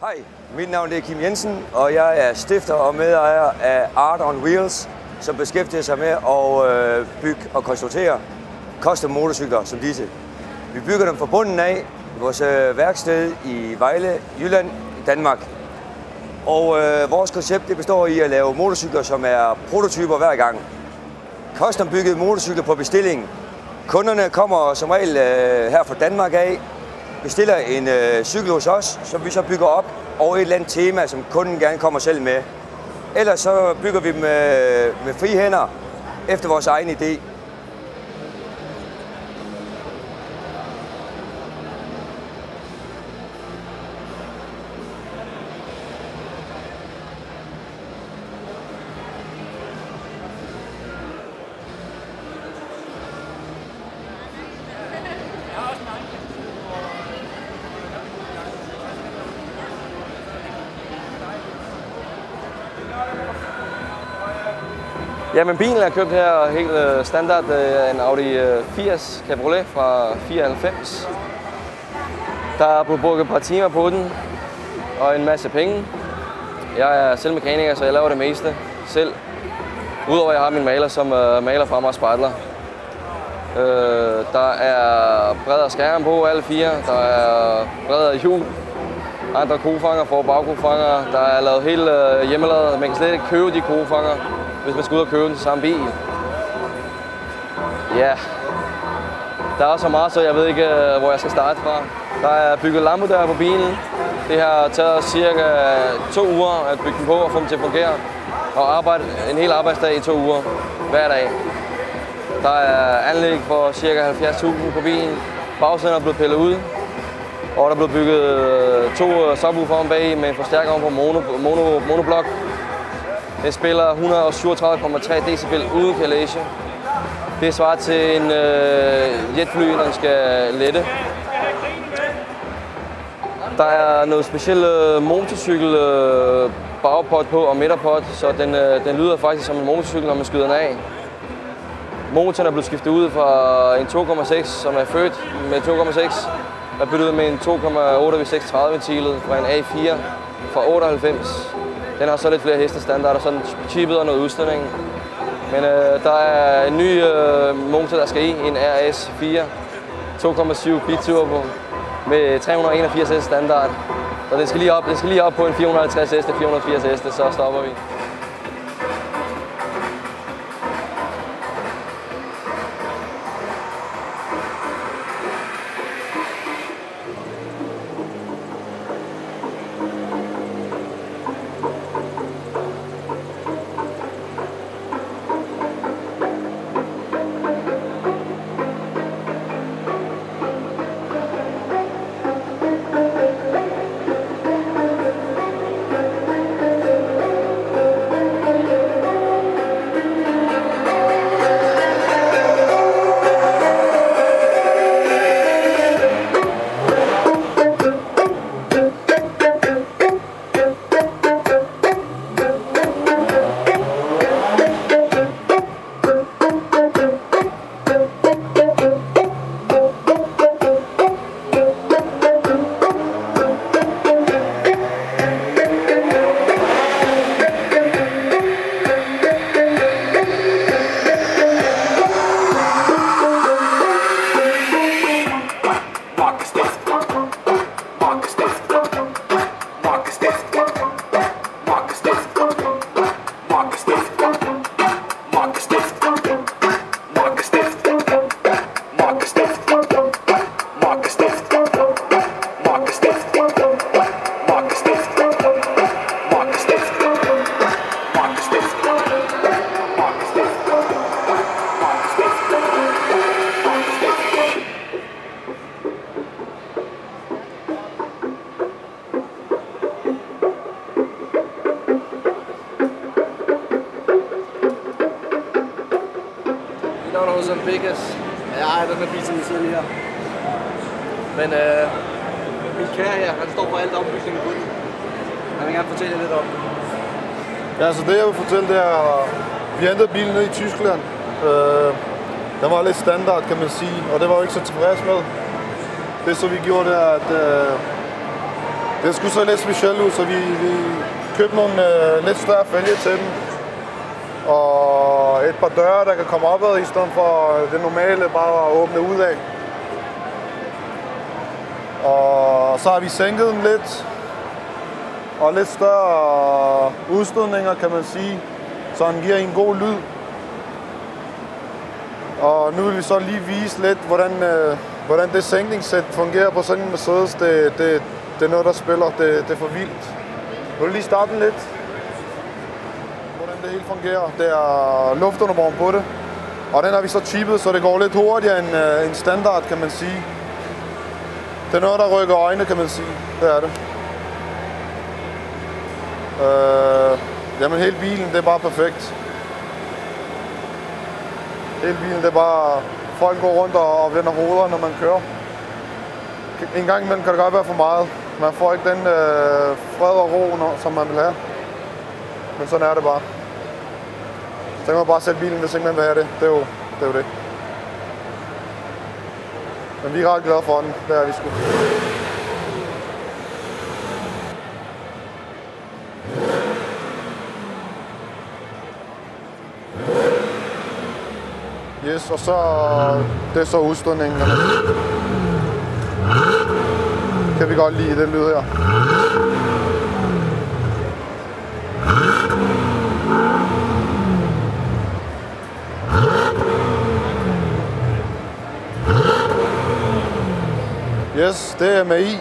Hej, mit navn er Kim Jensen, og jeg er stifter og medejer af Art on Wheels, som beskæftiger sig med at bygge og konstruere custom motorcykler som disse. Vi bygger dem fra bunden af i vores værksted i Vejle, Jylland, i Danmark. Og vores koncept det består i at lave motorcykler, som er prototyper hver gang. Custom byggede motorcykler på bestilling. Kunderne kommer som regel her fra Danmark af, bestiller en cykel hos os, som vi så bygger op over et eller andet tema, som kunden gerne kommer selv med. Ellers så bygger vi med frie hænder efter vores egen idé. Ja, men bilen er købt her helt standard, en Audi 80 Cabriolet fra 94. Der er blevet brugt et par timer på den, og en masse penge. Jeg er selv mekaniker, så jeg laver det meste selv. Udover at jeg har min maler, som maler fra mig og spejler. Der er bredere skærm på, alle fire. Der er bredere hjul. Andre kofanger for bagkofanger. Der er lavet helt hjemmelavet. Man kan slet ikke købe de kofanger, hvis man skal ud og købe den til samme bil. Ja, der er så meget, så jeg ved ikke, hvor jeg skal starte fra. Der er bygget lampedøre på bilen. Det har taget cirka 2 uger at bygge den på og få den til at fungere. Og arbejde en hel arbejdsdag i 2 uger, hver dag. Der er anlæg for cirka 70.000 på bilen. Bagsæden er blevet pillet ud. Og der er blevet bygget 2 subwoofer om bag med en forstærker om på monoblok. Det spiller 137,3 decibel uden kalage. Det svarer til en jetfly, når den skal lette. Der er noget specielt motorcykel bagpot på og midterpot, så den lyder faktisk som en motorcykel, når man skyder den af. Motoren er blevet skiftet ud fra en 2,6, som er født med 2,6, er byttet ud med en 2,8 V630 ventilet fra en A4 fra 98. Den har så lidt flere hestestandarder, sådan chippet og noget udstødning. Men der er en ny motor, der skal i, en RS4 2,7 biturbo med 381 heste standard. Så den skal lige op på en 450 heste, 480 heste, så stopper vi. Som biggest. Ja, den er bil, som vi sidder lige her. Men min kære her, han står for alt ombygningen på den. Han vil gerne fortælle lidt om det. Ja, så det jeg vil fortælle, det er, vi hentede bilen ned i Tyskland. Den var lidt standard, kan man sige, og det var jo ikke så tilfreds med. Det så vi gjorde, det er, at Det skulle så lidt specielt ud, så vi købte nogle lidt større fælge til den. Og et par døre, der kan komme opad, i stedet for det normale bare at åbne ud af. Og så har vi sænket den lidt. Og lidt større udstødninger, kan man sige. Så den giver en god lyd. Og nu vil vi så lige vise lidt, hvordan det sænkningssæt fungerer på sådan en Mercedes. Det er noget, der spiller. Det er for vildt. Vil du lige starte den lidt? Hvordan det hele fungerer. Det er luftundervogn på det. Og den har vi så chippet, så det går lidt hurtigere end standard, kan man sige. Det er noget, der rykker øjne, kan man sige. Det er det. Jamen hele bilen, det er bare perfekt. Hele bilen, det er bare... Folk går rundt og vender hoveder, når man kører. En gang imellem kan det godt være for meget. Man får ikke den fred og ro, som man vil have. Men sådan er det bare. Så kan man bare sætte bilen, hvis ikke man vil have det. Det er jo det. Men vi er ret glade for den. Det er vi sgu. Yes, og så det er så udstødningen. Kan vi godt lide det lyd her. Yes, det er med i.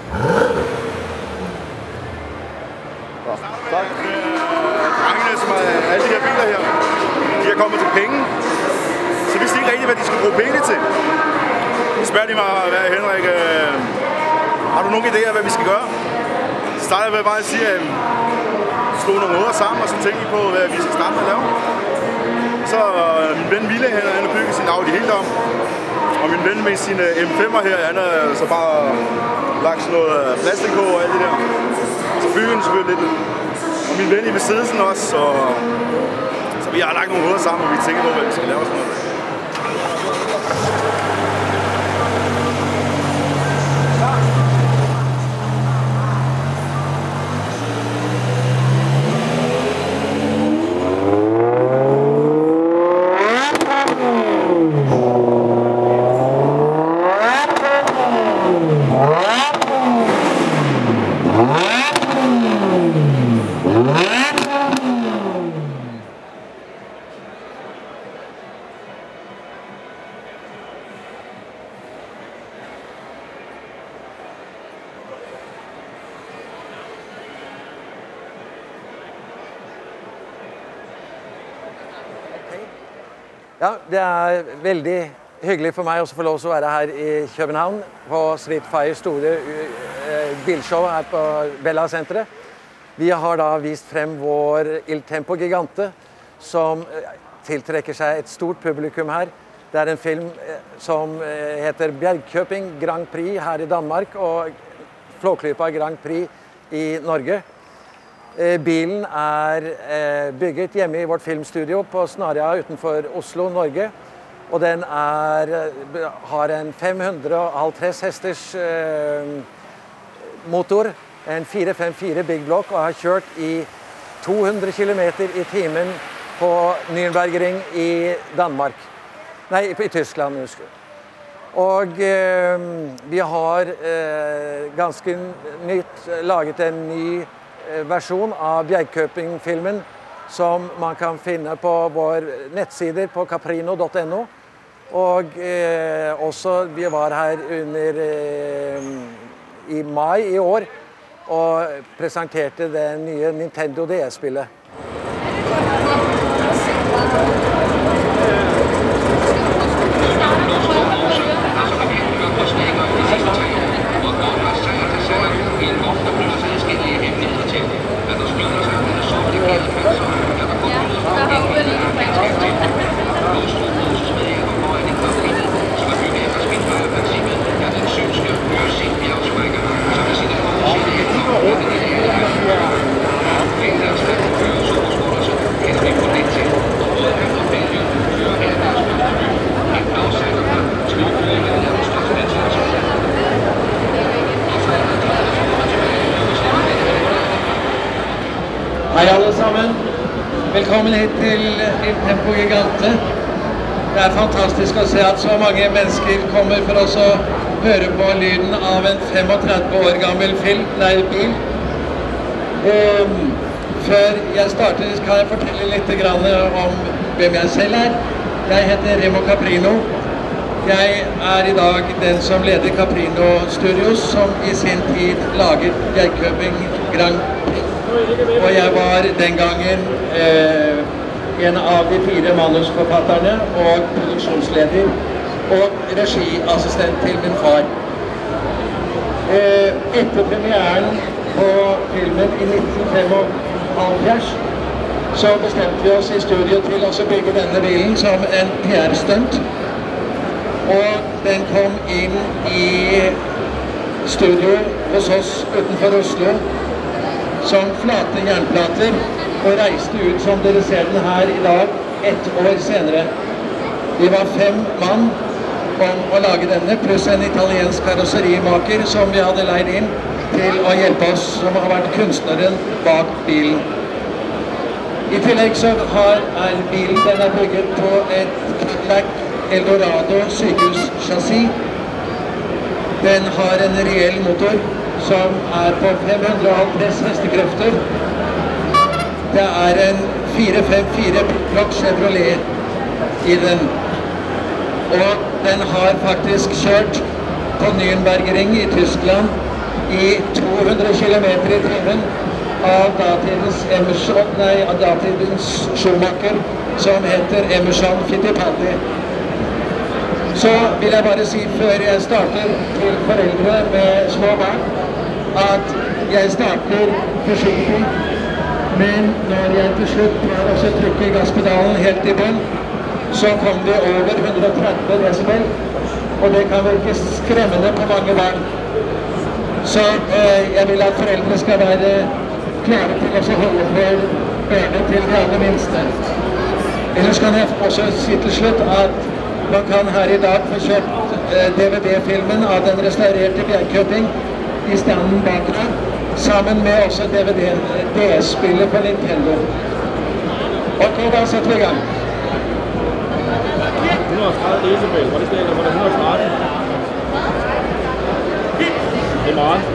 Tak. Drengene, som er alle de her biler her, de er kommet til penge. Så vidste ikke rigtigt, hvad de skulle bruge penge til. Så spørger de mig, Henrik, har du nogle idéer, hvad vi skal gøre? Så starter jeg bare at sige, at vi slog nogle hoveder sammen, og så tænkte vi på, hvad vi skal starte med at lave. Så min ven Ville, han har bygget sin Audi helt om. Og min ven med sin M5'er her, han har så bare lagt sådan noget plastik på og alt det der. Så bygger den selvfølgelig lidt. Og min ven i Mercedesen også, så vi har lagt nogle hoveder sammen, og vi tænker på, hvad vi skal lave sådan noget. Ja, det er veldig hyggelig for meg også å få lov til å være her i København på Streetfires store bilshow her på Bella-senteret. Vi har da vist frem vår Il Tempo Gigante, som tiltrekker seg et stort publikum her. Det er en film som heter Bjergkøping Grand Prix her i Danmark og Flåklypa Grand Prix i Norge. Bilen er bygget hjemme i vårt filmstudio på Snarøya utenfor Oslo, Norge. Og den har en 550 hesters motor, en 454 Big Block, og har kjørt i 200 km i timen på Nürnbergring i Danmark. Nei, i Tyskland, husker jeg. Og vi har ganske nytt laget en ny versjon av Bjergkøping-filmen som man kan finne på vår nettsider på caprino.no. Og også vi var her i mai i år og presenterte det nye Nintendo DS-spillet. Velkommen hit til Il Tempo Gigante. Det er fantastisk å se at så mange mennesker kommer for oss å høre på lyden av en 35 år gammel bil. Før jeg starter kan jeg fortelle litt om hvem jeg selv er. Jeg heter Remo Caprino. Jeg er i dag den som leder Caprino Studios, som i sin tid laget Jernköping Grand Prix. Og jeg var den gangen en av de 4 manusforfatterne og produksjonsleder og regiassistent til min far. Etter premieren på filmen i 1975 så bestemte vi oss i studio til å bygge denne bilen som en PR-stunt. Og den kom inn i studio hos oss utenfor Oslo som flate jernplater og reiste ut som dere ser den her i dag, 1 år senere. Vi var 5 mann om å lage denne, pluss en italiensk karosserimaker som vi hadde leid inn til å hjelpe oss, som har vært kunstneren bak bilen. I tillegg så er bilen den er bygget på et Cadillac Eldorado sykehuschassis. Den har en reell motor som er på 550 hestekrefter. Det er en 454 Block Chevrolet i den. Og den har faktisk kjørt på Nürnbergring i Tyskland i 200 km i timen av datidens Schumacher som heter Emerson Fittipaldi. Så vil jeg bare si før jeg starter til foreldre med små barn at jeg starter forsiktig, men når jeg til slutt trykker gasspedalen helt i bunn, så kom det over 130 decibel, og det kan virke skremmende på mange barn. Så jeg vil at foreldre skal være klare til å holde for ørene til de aller minste. Ellers kan jeg også si til slutt at man kan her i dag få kjøpt DVD-filmen av den restaurerte Jernköping i standen bak her, sammen med også DS-spillet på Nintendo. Ok, da setter vi i gang. 130 decibel, hvor det stikker på det 113. I morgen.